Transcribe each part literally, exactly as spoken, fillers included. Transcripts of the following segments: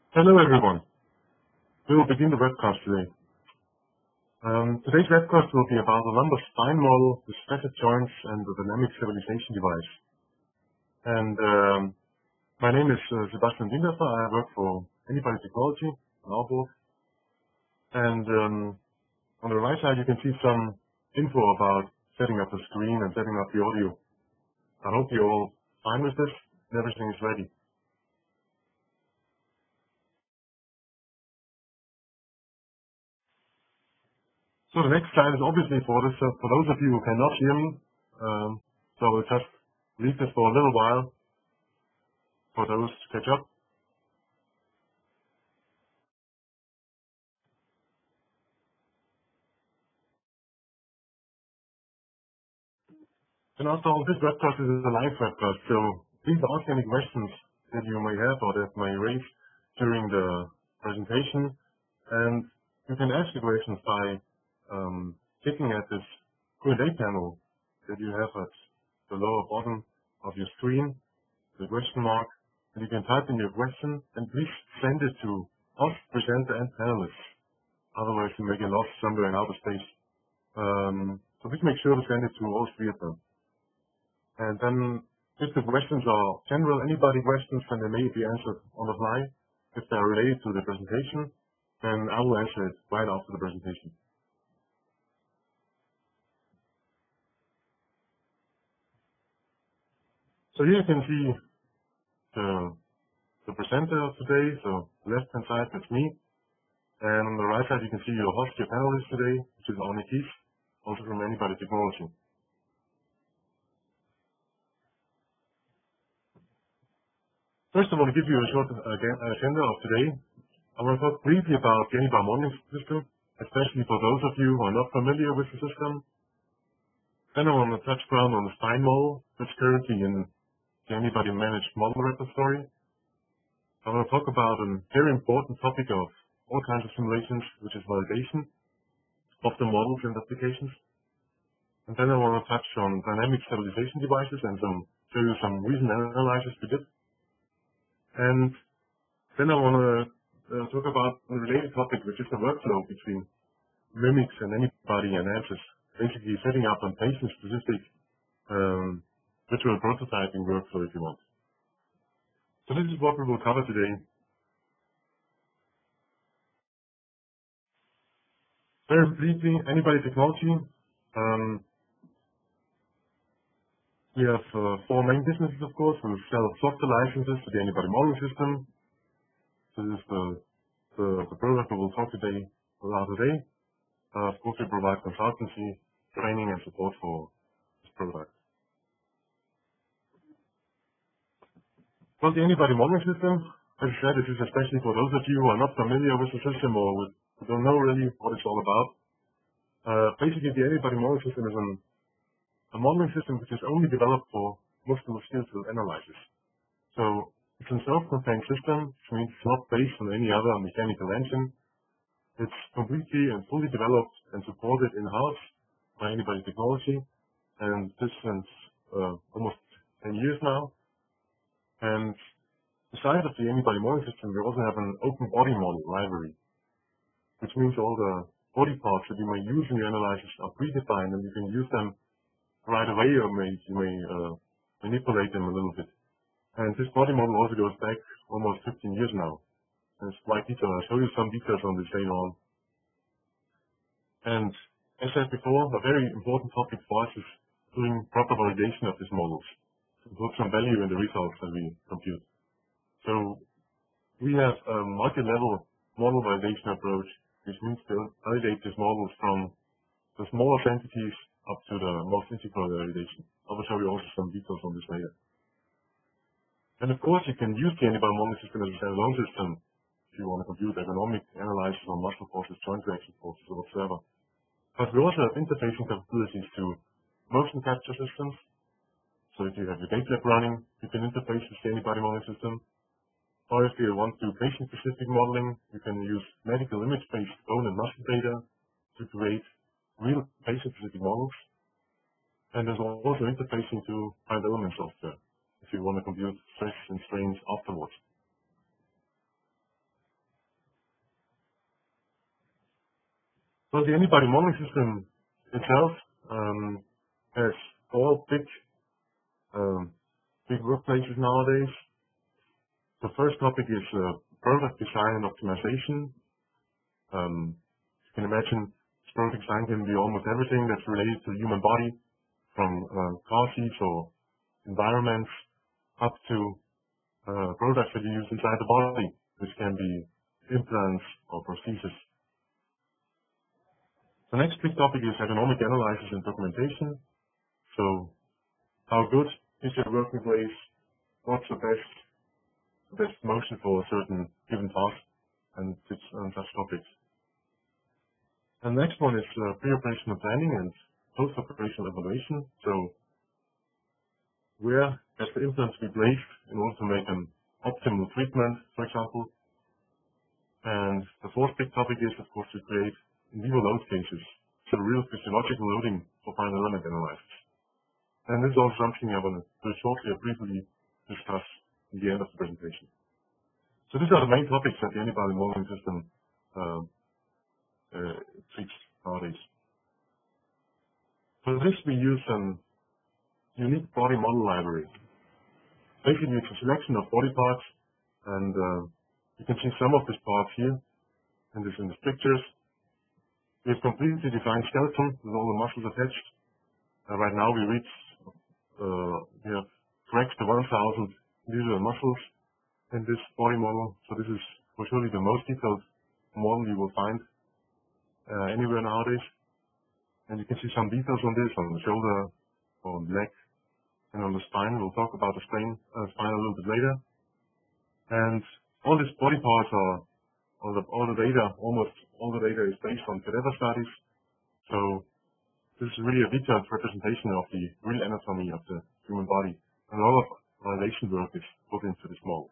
Hello everyone. We will begin the webcast today. Um, today's webcast will be about the Lambda spine model, the facet joints, and the dynamic stabilization device. And um, my name is uh, Sebastian Dinderfer. I work for Anybody Technology in Aalborg. And um, on the right side, you can see some info about setting up the screen and setting up the audio. I hope you're all fine with this and everything is ready. So the next slide is obviously for this, uh, for those of you who cannot hear me. Um, so I will just leave this for a little while for those to catch up. And after all, this webcast is a live webcast, so please ask any questions that you may have or that may raise during the presentation. And you can ask the questions by um, clicking at this Q and A panel that you have at the lower bottom of your screen, the question mark, and you can type in your question and please send it to us, presenter, and panelists. Otherwise, you may get lost somewhere in outer space. Um, so please make sure to send it to all three of them. And then if the questions are general, anybody questions, then they may be answered on the fly. If they are related to the presentation, then I will answer it right after the presentation. So here you can see the, the presenter of today. So left hand side, that's me. And on the right side, you can see your host, your panelist today, which is Arne Kies, also from Anybody Technology. First, I want to give you a short uh, agenda of today. I want to talk briefly about the Anybar modeling system, especially for those of you who are not familiar with the system. Then I want to touch ground on the spine model, that's currently in the Anybody managed model repository. I want to talk about a very important topic of all kinds of simulations, which is validation of the models and applications. And then I want to touch on dynamic stabilization devices and some, show you some recent analysis we did. And then I want to uh, talk about a related topic, which is the workflow between Mimics and Anybody and Ansys, basically setting up a patient-specific um, virtual prototyping workflow if you want. So this is what we will cover today. Very briefly, Anybody Technology. Um, we have uh, four main businesses, of course. We sell software licenses to the Anybody modeling system. This is the, the, the product we will talk today about today. Uh, of course, we provide consultancy, training, and support for this product. Well, the Anybody modeling system, as I said, this is especially for those of you who are not familiar with the system or with, who don't know really what it's all about. Uh, basically, the Anybody modeling system is an, a modeling system which is only developed for multiple skills field analysis. So it's a self-contained system, which means it's not based on any other mechanical engine. It's completely and fully developed and supported in-house by Anybody Technology, and this since uh, almost ten years now. And besides of the Anybody modeling system, we also have an open body model library, which means all the body parts that you may use in your analysis are predefined, and you can use them right away, or may, you may uh, manipulate them a little bit. And this body model also goes back almost fifteen years now. And it's quite detailed. I'll show you some details on this later on. And as said before, a very important topic for us is doing proper validation of these models to put some value in the results that we compute. So we have a multi-level model validation approach, which means to validate these models from the smallest entities up to the most integral validation. I will show you also some details on this later. And of course, you can use the Anybody modeling system as a standalone system if you want to compute ergonomic analysis on muscle forces, joint reaction forces, or whatsoever. But we also have interfacing capabilities to motion capture systems. So if you have your data lab running, you can interface with the Anybody modeling system. Or if you want to do patient-specific modeling, you can use medical image-based bone and muscle data to create real patient-specific models. And there's also interfacing to find element software if you want to compute stress and strains afterwards. Well, the Anybody Modeling System itself um, has all big, um, big workplaces nowadays. The first topic is uh, product design and optimization. Um, you can imagine product design can be almost everything that's related to the human body, from uh, car seats or environments up to uh, products that you use inside the body, which can be implants or prostheses. The next big topic is ergonomic analysis and documentation. So, how good is your working place? What's the best, the best motion for a certain given task, and, and such topics. And the next one is uh, pre-operational planning and post-operational evaluation. So, where has the implant to be placed in order to make an optimal treatment, for example? And the fourth big topic is, of course, to create in vivo load cases, so real physiological loading for final element analysis. And this is also something I'm going to shortly or briefly discuss in the end of the presentation. So these are the main topics that the Anybody Modeling System uh, uh, treats nowadays. For this we use a unique body model library. Basically it's a selection of body parts, and uh, you can see some of these parts here in, this, in these pictures. We have completely defined skeleton with all the muscles attached. Uh, right now we reach, uh, we have cracked the one thousand individual muscles in this body model. So this is for surely the most detailed model you will find uh, anywhere nowadays. And you can see some details on this, on the shoulder, on the leg, and on the spine. We'll talk about the spine, uh, spine a little bit later. And all these body parts are, all the, all the data, almost all the data is based on cadaver studies. So this is really a detailed representation of the real anatomy of the human body. And a lot of validation work is put into this model.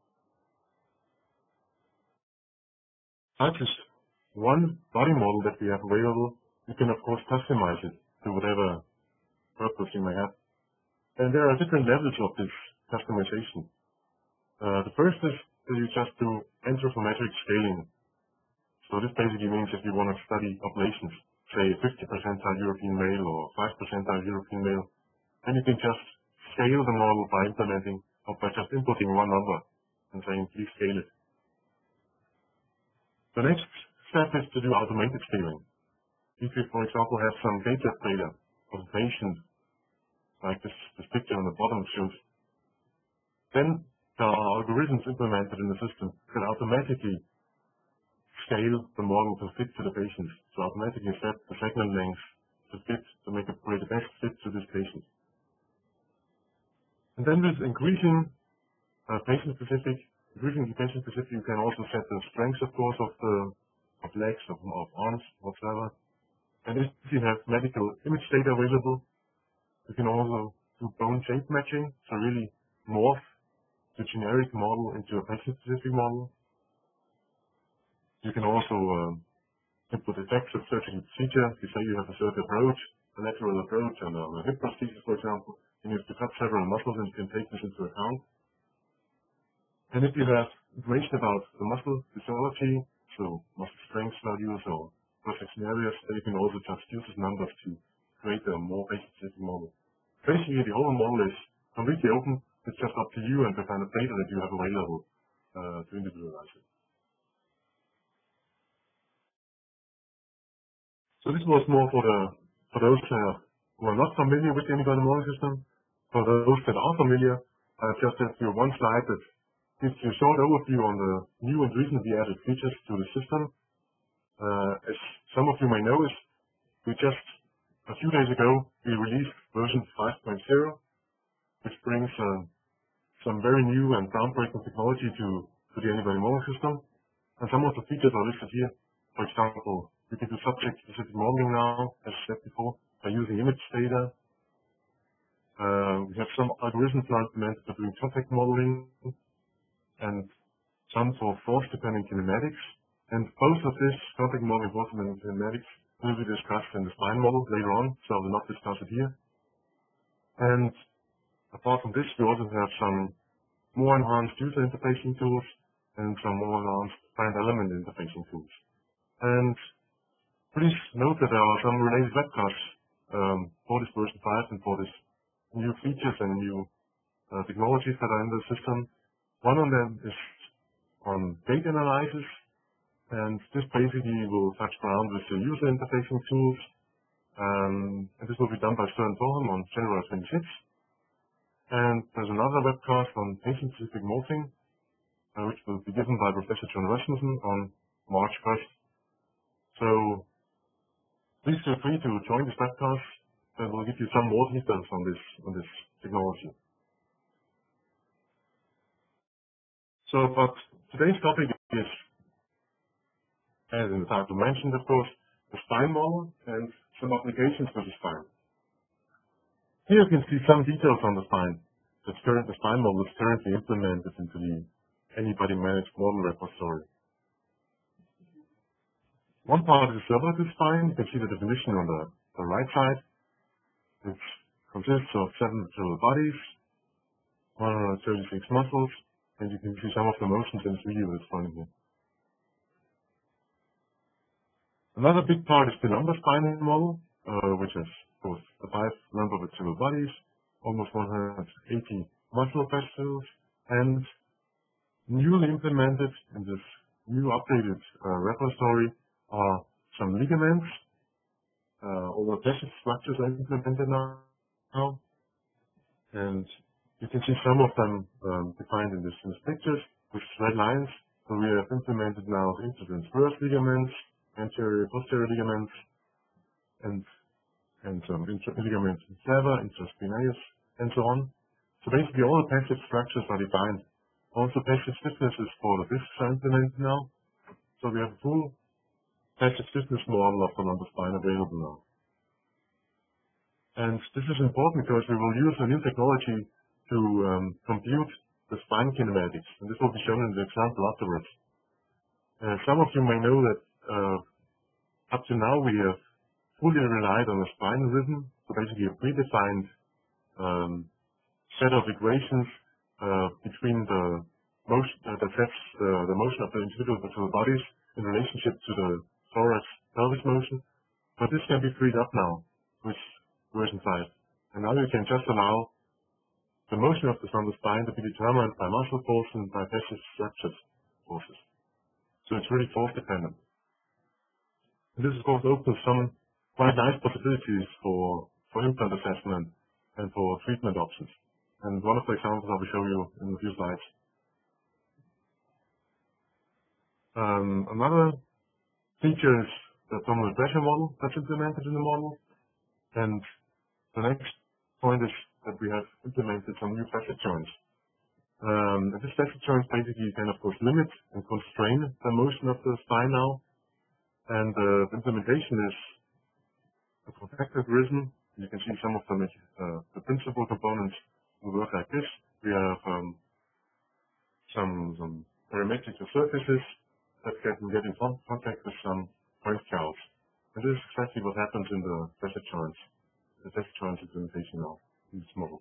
Such as one body model that we have available, you can of course customize it to whatever purpose you may have. And there are different levels of this customization. Uh, the first is that you just do anthropometric scaling. So this basically means if you want to study populations, say fifty percentile European male or five percentile European male, then you can just scale the model by implementing or by just inputting one number and saying please scale it. The next step is to do automated scaling. If you, for example, have some gait data of a patient, like this, this picture on the bottom shows, then there are algorithms implemented in the system that automatically scale the model to fit to the patient. So automatically set the segment length to fit, to make it create the best fit to this patient. And then with increasing uh, patient-specific, increasing the patient-specific, you can also set the strength, of course, of the of legs, of, of arms, whatsoever. And if you have medical image data available, you can also do bone shape matching, so really morph the generic model into a patient-specific model. You can also uh, input effects of surgical procedure. If you say you have a certain approach, a lateral approach, and a hip prosthesis, for example, and you have to cut several muscles, and you can take this into account. And if you have information about the muscle physiology, so muscle strength values or cross-section areas, then you can also just use these numbers to create a more patient-specific model. Basically, the whole model is completely open. It's just up to you and the kind of data that you have available uh, to individualize it. So this was more for the for those uh, who are not familiar with the Anybody Modeling System. For those that are familiar, I have just have you one slide that gives you a short overview on the new and recently added features to the system. Uh, as some of you may know, is we just a few days ago we released version five point zero, which brings uh, some very new and groundbreaking technology to, to the Anybody Modeling System. And some of the features are listed here. For example, we can do subject-specific modeling now, as said before, by using image data. Uh, we have some algorithms now implemented for doing contact modeling, and some for force-dependent kinematics. And both of this contact modeling and force-dependent kinematics will be discussed in the spine model later on, so I will not discuss it here. And apart from this, we also have some more enhanced user interfacing tools and some more advanced finite element interfacing tools. And Please note that there are some related webcasts um, for this version five and for this new features and new uh, technologies that are in the system. One of them is on data analysis, and this basically will touch ground with the user interfacing tools, um, and this will be done by Stern Thorholm on January twenty-sixth. And there's another webcast on patient-specific morphing, uh, which will be given by Professor John Rasmussen on March first. So please feel free to join this webcast, and we'll give you some more details on this on this technology. So, but today's topic is, as in the title mentioned, of course, the spine model and some applications for the spine. Here you can see some details on the spine. The current the spine model is currently implemented into the Anybody Managed Model repository. One part is the serverless spine. You can see the definition on the, the right side. It consists of seven virtual bodies, one hundred thirty-six muscles, and you can see some of the motions in this video that's running here. Another big part is the lumbar spine model, uh, which is both the five lumbar vertebral bodies, almost one hundred eighty muscle vessels, and newly implemented in this new updated uh, repository are some ligaments. Uh, all the test structures are implemented now, now, and you can see some of them um, defined in this, in these pictures with red lines. So we have implemented now intertransverse ligaments, anterior posterior ligaments, and and some intra ligaments in clever, intraspinatus, and so on. So basically all the passive structures are defined. Also passive stiffnesses for the discs are implemented now. So we have a full passive stiffness model of the lumbar spine available now. And this is important because we will use a new technology to um, compute the spine kinematics. And this will be shown in the example afterwards. Uh, some of you may know that uh, up to now we have fully relied on a spine rhythm, so basically a predefined um, set of equations uh, between the motion uh, that sets uh, the motion of the individual vertebral bodies in relationship to the thorax pelvis motion. But this can be freed up now with version five. And now you can just allow the motion of the lumbar spine to be determined by muscle force and by passive structures forces. So it's really force dependent. And this of course opens some quite nice possibilities for, for implant assessment and for treatment options. And one of the examples I will show you in a few slides. Um, another feature is the abdominal pressure model that's implemented in the model. And the next point is that we have implemented some new facet joints. Um, and these facet joints basically can of course limit and constrain the motion of the spine now. And uh, the implementation is a protected rhythm. You can see some of the, uh, the principal components will work like this. We have um, some, some parametric surfaces that can get in contact with some point clouds. And this is exactly what happens in the facet joints, the facet joints implementation now in this model.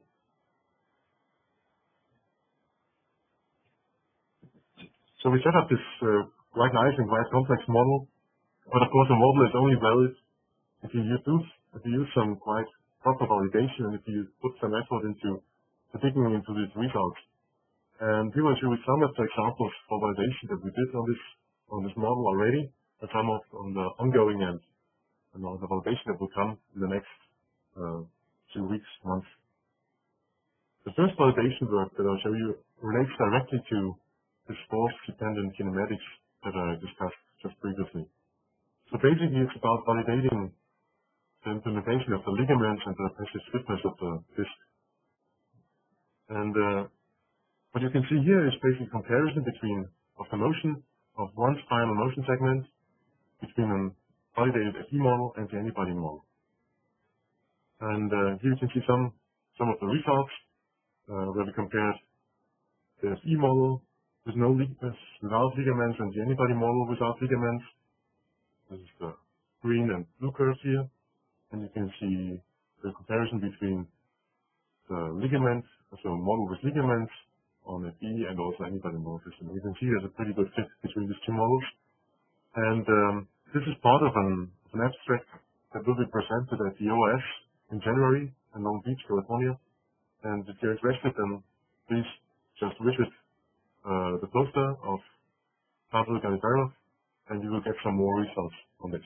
So we set up this uh, quite nice and quite complex model, but of course the model is only valid if you use if you use some quite proper validation and if you put some effort into digging into these results. And here I'll show you some of the examples for validation that we did on this on this model already, and some of on the ongoing end, and all the validation that will come in the next uh, few weeks, months. The first validation work that I'll show you relates directly to this force-dependent kinematics that I discussed just previously. So basically it's about validating the implementation of the ligaments and the passive stiffness of the disc. And uh, what you can see here is basically comparison between of the motion of one spinal motion segment between a validated F E model and the Anybody model. And uh, here you can see some some of the results uh, where we compared the F E model with no ligaments, without ligaments, and the Anybody model without ligaments. This is the green and blue curves here. And you can see the comparison between the ligament, so model with ligaments on F E and also Anybody model system. You can see there's a pretty good fit between these two models. And um, this is part of an, of an abstract that will be presented at the O S in January in Long Beach, California. And if you're interested, then please just visit uh, the poster of Pablo Ganiferov, and you will get some more results on this.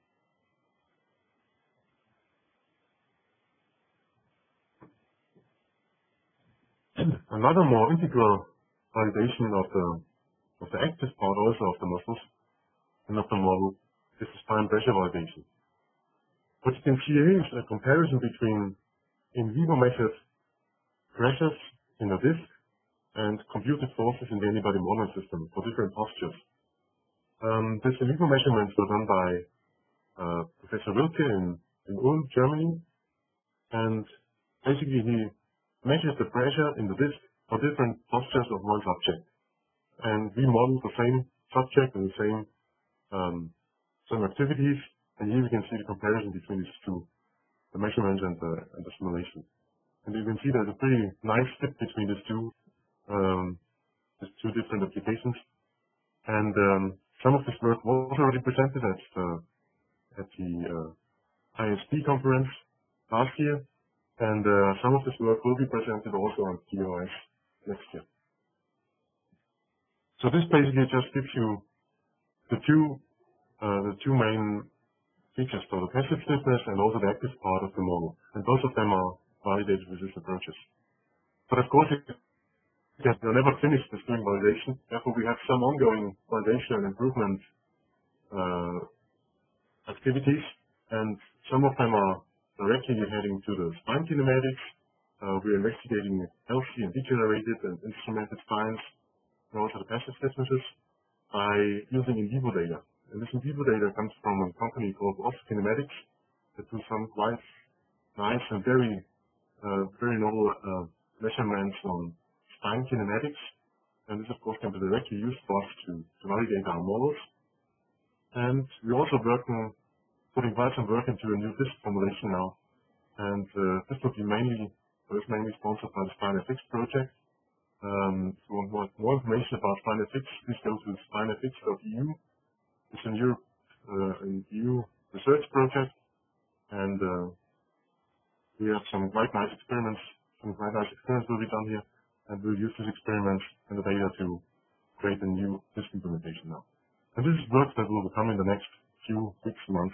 Another more integral validation of the of the active part also of the muscles and of the model is the spine pressure validation. What you can see here is a comparison between in vivo measured pressures in a disc and computed forces in the Any-Body Modeling System for different postures. Um, these in vivo measurements were done by uh, Professor Wilke in, in Ulm, Germany, and basically he measures the pressure in the disc for different postures of one subject. And we model the same subject and the same um, same activities, and here we can see the comparison between these two, the measurements and the, and the simulation. And you can see there's a pretty nice fit between these two, um, these two different applications. And um, some of this work was already presented at the, at the uh, I S P conference last year, and uh, some of this work will be presented also on T O S next year. So this basically just gives you the two, uh, the two main features for the passive stiffness and also the active part of the model, and both of them are validated with these approaches. But of course, it, you'll never finish this doing validation. Therefore, we have some ongoing validation and improvement uh, activities, and some of them are directly heading to the spine kinematics. Uh, we're investigating healthy and degenerated and instrumented spines, and also the passive stiffnesses by using in vivo data. And this in vivo data comes from a company called Orthokinematics that do some quite nice and very, uh, very novel uh, measurements on spine kinematics. And this, of course, can be directly used for us to, to validate our models. And we're also working, putting quite some work into a new disc formulation now. And uh, this will be mainly, well, it's mainly sponsored by the SpineFX project. Um, if you want more, more information about SpineFX, please go to spinefx dot e u. It's a new, uh, a new research project, and uh, we have some quite nice experiments. Some quite nice experiments will be done here, and we'll use these experiments and the data to create a new disc implementation now. And this is work that will come in the next few weeks, months.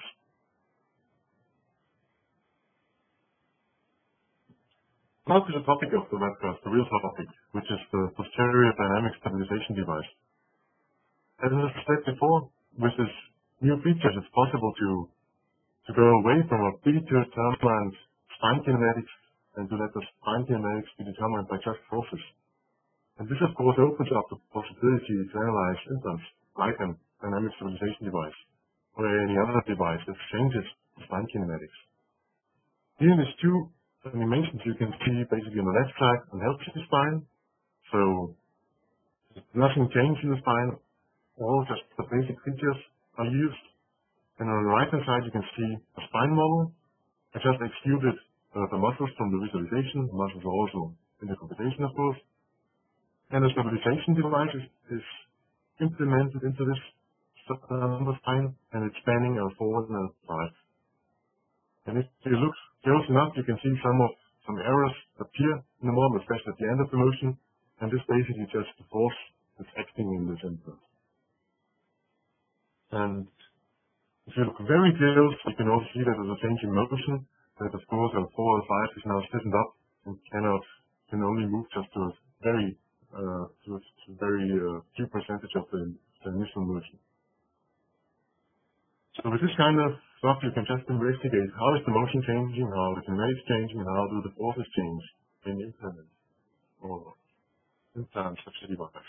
Now to the topic of the webcast, the real topic, which is the posterior dynamic stabilization device. As I said before, with this new features, it's possible to to go away from a predetermined spine kinematics and to let the spine kinematics be determined by just forces. And this, of course, opens up the possibility to analyze implants like a dynamic stabilization device or any other device that changes spine kinematics. Here in these two animations, you can see basically on the left side a healthy spine, so nothing changed in the spine, all just the basic features are used. And on the right hand side, you can see a spine model. I just excluded uh, the muscles from the visualization. The muscles are also in the computation, of course. And the stabilization device is, is implemented into this uh, spine, and it's spanning a forward and a side. And if you look close enough, you can see some of some errors appear in the model, especially at the end of the motion. And this basically just the force that's acting in this implant. And if you look very close, you can also see that there's a change in motion. That of course L four, L five is now stiffened up and cannot can only move just to a very uh, to a very uh, few percentage of the, the initial motion. So with this kind of stuff, you can just investigate how is the motion changing, how the kinematics changing, and how do the forces change in the implement or implants of the device.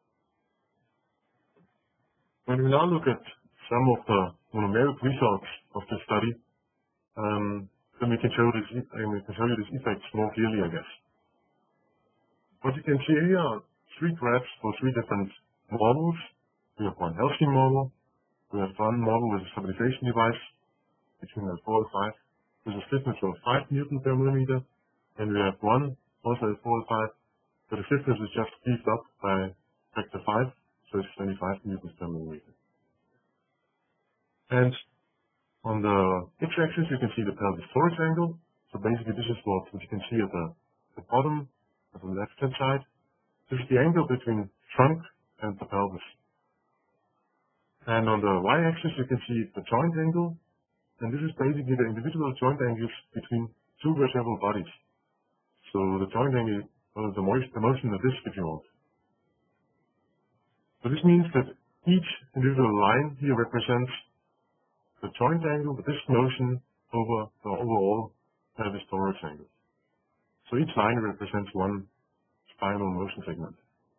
When we now look at some of the monomeric results of the study, um, then we can show this, and we can show you these effects more clearly, I guess. What you can see here are three graphs for three different models. We have one healthy model. We have one model with a stabilization device between L four and L five with a stiffness of five newton per millimeter, and we have one also L four and L five, but the stiffness is just beefed up by factor five, so it's twenty-five newtons per millimeter. And On the x-axis, you can see the pelvis thorax angle. So basically, this is what, what you can see at the, the bottom, on the left-hand side. This is the angle between trunk and the pelvis. And on the y-axis, you can see the joint angle. And this is basically the individual joint angles between two vertebral bodies. So the joint angle, or the motion, the motion of this, if you want. So this means that each individual line here represents the joint angle, the disc motion over the overall pelvis thorax angle. So each line represents one spinal motion segment.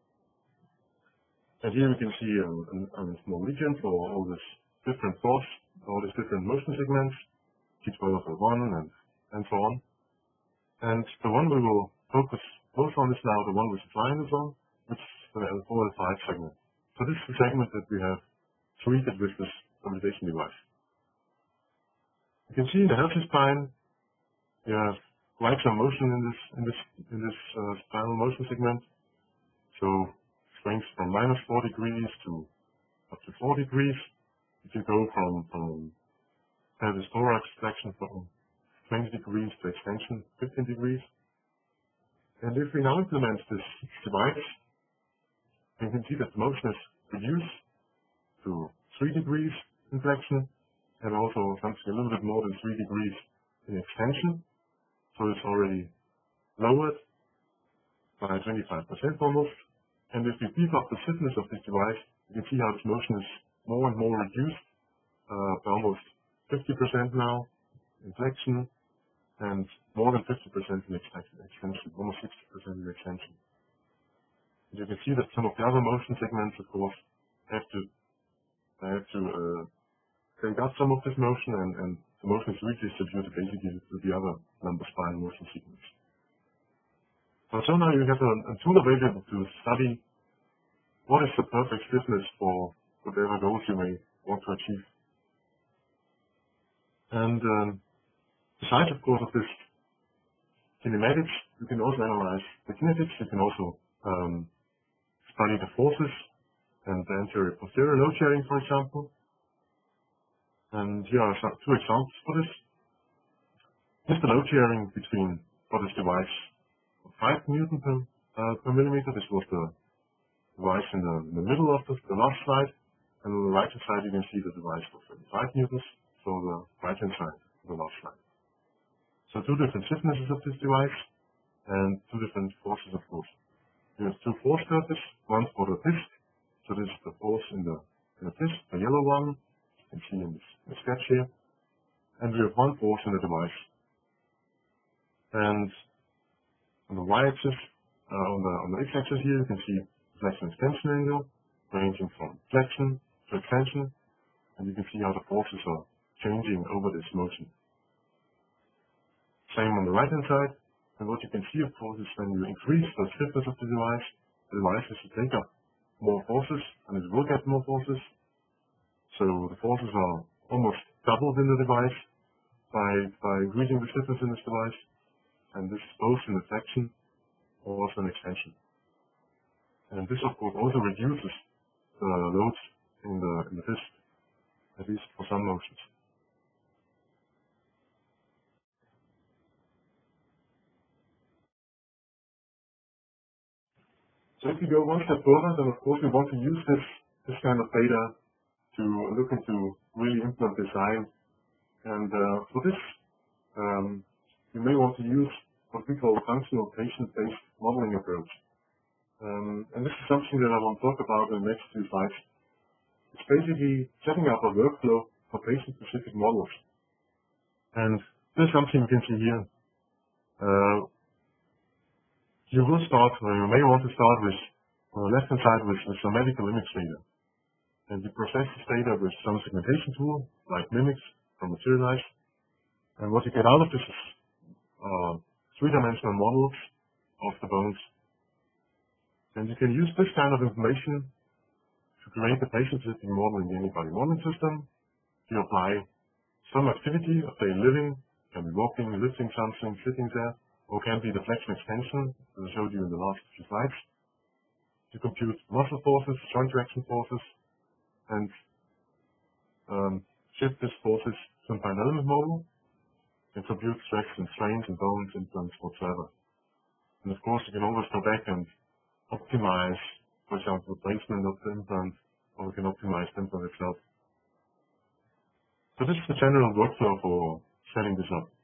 And here we can see a, a, a small region for all these different thoughts, all these different motion segments, T twelve L one and, and so on. And the one we will focus most on is now the one with the triangles on, which is the L four L five segment. So this is the segment that we have treated with this stabilization device. You can see in the healthy spine, you have quite some motion in this in this in this uh, spinal motion segment. So it ranges from minus four degrees to up to four degrees. If you go from from pelvis thorax flexion from twenty degrees to extension fifteen degrees. And if we now implement this device, you can see that the motion is reduced to three degrees in flexion and also something a little bit more than three degrees in extension. So it's already lowered by twenty-five percent almost. And if we beef up the stiffness of this device, you can see how this motion is more and more reduced uh, by almost fifty percent now in flexion and more than fifty percent in extension, almost sixty percent in extension. And you can see that some of the other motion segments, of course, have to have to uh, take out some of this motion, and, and the motion is redistributed basically to the other lumbar spine motion segments. So, so now you have a, a tool available to study what is the perfect stiffness for whatever goals you may want to achieve. And um, besides, of course, of this kinematics, you can also analyze the kinetics. You can also um, study the forces and the anterior posterior load sharing, for example. And here are some, two examples for this. Here's the load sharing between for this device five newton per, uh, per millimeter. This was the device in the, in the middle of the, the last slide. And on the right hand side, you can see the device for thirty-five newtons, so the right hand side of the last slide. So two different stiffnesses of this device and two different forces, of course. We have two force curves, one for the disc. So this is the force in the, in the disc, the yellow one, you can see in this, in the sketch here. And we have one force in the device. And on the y-axis, uh, on the on the x-axis here, you can see flexion extension angle ranging from flexion to extension, and you can see how the forces are changing over this motion. Same on the right-hand side, and what you can see, of course, is when you increase the stiffness of the device, the device has to take up more forces, and it will get more forces. So the forces are almost doubled in the device by by increasing the stiffness in this device, and this is both in the flexion or also in extension. And this, of course, also reduces the loads in the in the disc, at least for some motions. So if you go one step further, then of course we want to use this this kind of data to look into really implant design. And uh, for this, um, you may want to use what we call a functional patient-based modeling approach. Um, and this is something that I want to talk about in the next few slides. It's basically setting up a workflow for patient-specific models. And this is something you can see here. Uh, you will start, or you may want to start with, on the left-hand side, with, with some medical image data. And you process this data with some segmentation tool, like Mimics from Materialize. And what you get out of this is uh, three-dimensional models of the bones. And you can use this kind of information to create a patient-specific model in the Anybody Modeling System. You apply some activity of daily living, can be walking, lifting something, sitting there, or can be the flexion extension, as I showed you in the last few slides. You compute muscle forces, joint traction forces, and um, shift these forces to an element model, and compute stresses and strains and balance influence whatsoever. And of course, you can always go back and optimize, for example, the placement of the implant, or we can optimize the implant itself. So this is the general workflow for setting this up.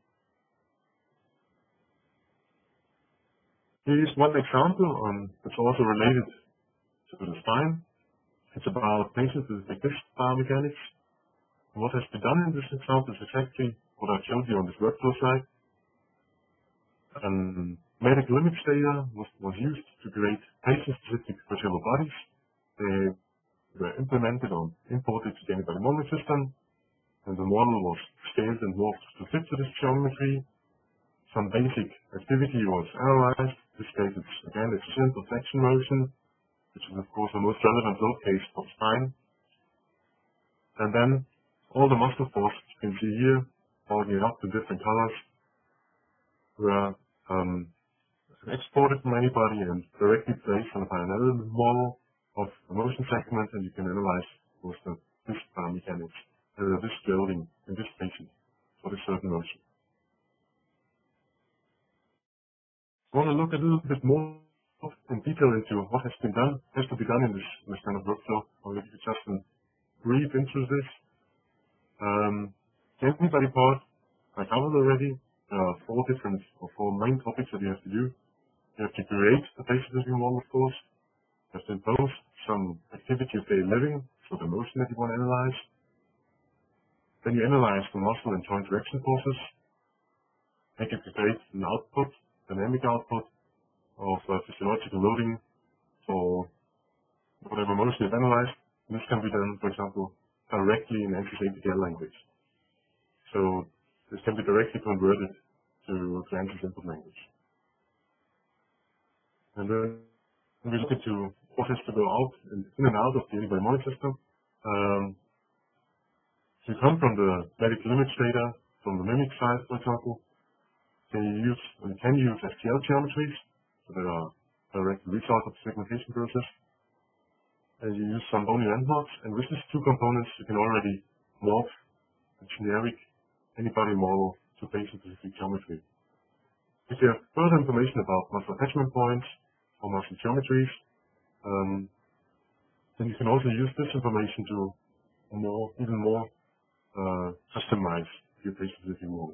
Here is one example on it's also related to the spine. It's about patients with fixed biomechanics. What has been done in this example is exactly what I showed you on this workflow slide. Um, medical image data was, was used to create patient-specific vertebral bodies. They were implemented or imported to the Anybody Modeling System, and the model was scaled and morphed to fit to this geometry. Some basic activity was analyzed. In this case, it's, again, it's a simple flexion motion, which is of course the most relevant load case for spine. And then all the muscle forces you can see here, folding up in different colors, were um, exported from Anybody and directly placed on a parallel model of the motion segment, and you can analyze both the this biomechanics, uh, this building in this patient for this certain motion. I want to look a little bit more in detail into what has been done, has to be done in this, in this kind of workflow. I'll give you just a brief intro to this. Um, the Anybody part I covered already. There are four different or four main topics that you have to do. You have to create a patient-specific model, of course. You have to impose some activity of daily living, so the motion that you want to analyze. Then you analyze the muscle and joint direction forces. Make it create an output, dynamic output of uh, physiological loading for whatever motion you've analyzed. And this can be done, for example, directly in ANSYS A P L language. So this can be directly converted to, to ANSYS input language. And then we look into what has to go out and in and out of the Anybody Modeling System. Um, so you come from the medical image data, from the MIMIC side, for example. Can you use, you can use S T L geometries, so there are direct result of the segmentation process. And you use some bony landmarks, and with these two components, you can already morph a generic Anybody model to patient-specific geometry. If you have further information about muscle attachment points or muscle geometries, um, then you can also use this information to more, even more uh, customize your patient-specific model.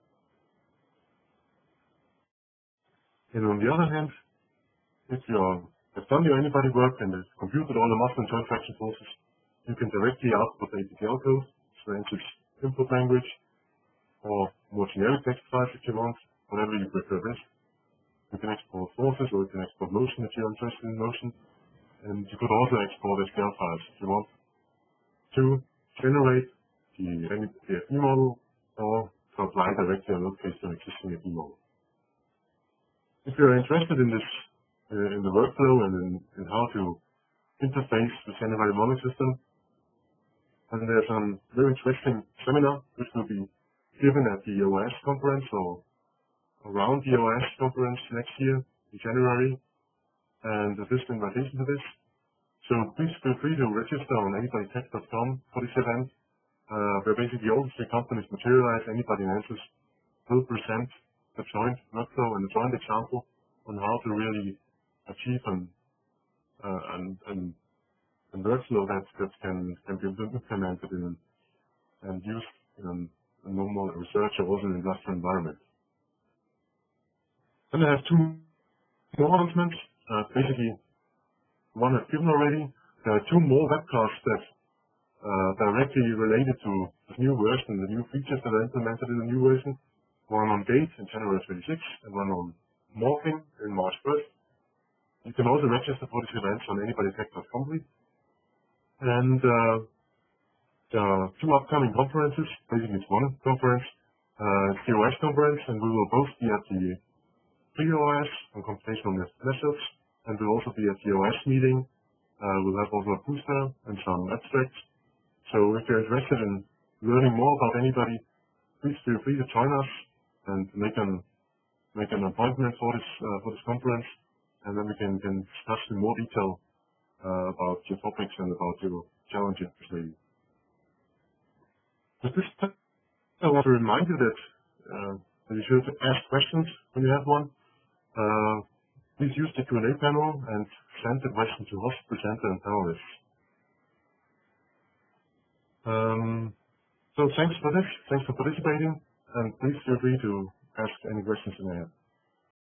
And on the other hand, if you have done your Anybody work and have computed all the muscle and joint traction forces, you can directly output A P T L code, so ANSYS input language, or more generic text files if you want, whatever you prefer best. You can export forces, or you can export motion if you're interested in motion, and you could also export S T L files if you want to generate the N P F E model, or to apply directly on load case to an existing F E model. If you're interested in this, uh, in the workflow and in, in how to interface with the Anybody Modeling System, and there's a very interesting seminar which will be given at the O S conference or around the O S conference next year in January, and there's an invitation to this. So please feel free to register on anybody tech dot com for this event, uh, where basically all the three companies materialize. Anybody and ANSYS will present a joint workflow and a joint example on how to really achieve an, uh, an, an, an workflow that, that can, can be implemented in, and used in a normal research or also in an industrial environment. Then I have two more announcements. Uh, basically, one I've given already. There are two more webcasts that uh, directly related to the new version, the new features that are implemented in the new version. One on gait in January twenty-sixth, and one on morphing in March first. You can also register for these events on anybody tech dot com. And uh, there are two upcoming conferences. Basically, it's one conference, uh, the O S conference, and we will both be at the pre-O S on computational methods, and we'll also be at the O S meeting. Uh, we'll have also a booster and some abstracts. So if you're interested in learning more about Anybody, please feel free to join us and make an make an appointment for this uh, for this conference, and then we can, can discuss in more detail uh, about your topics and about your challenges. With this, I want to remind you that uh, that you should ask questions when you have one. Uh, please use the Q and A panel and send the question to host, presenter, and panelists. Um, so thanks for this. Thanks for participating, and please feel free to ask any questions you may have.